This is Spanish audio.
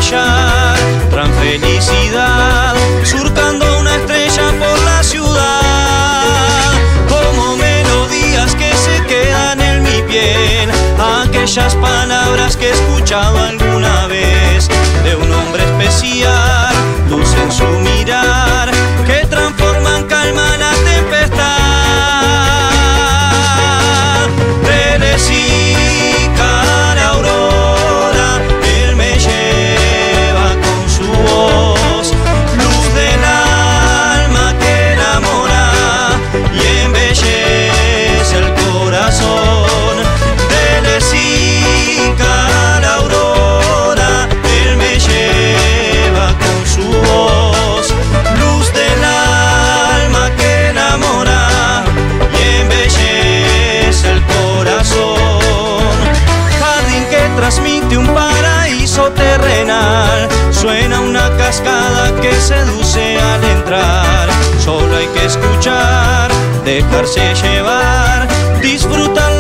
destellar, gran felicidad, surcando una estrella por la ciudad, como melodías que se quedan en mi piel, aquellas palabras que he escuchado alguna vez de un hombre especial, luz en su mirar, que transforman calma la tempestad. Telesica la aurora, él me lleva con su voz, luz del alma que enamora y embellece el corazón. Telesica la aurora, él me lleva con su voz, luz del alma que enamora y embellece el corazón. Jardín que transmite un paraíso terrenal, suena una cascada que seduce al entrar. Solo hay que escuchar, dejarse llevar, disfrutar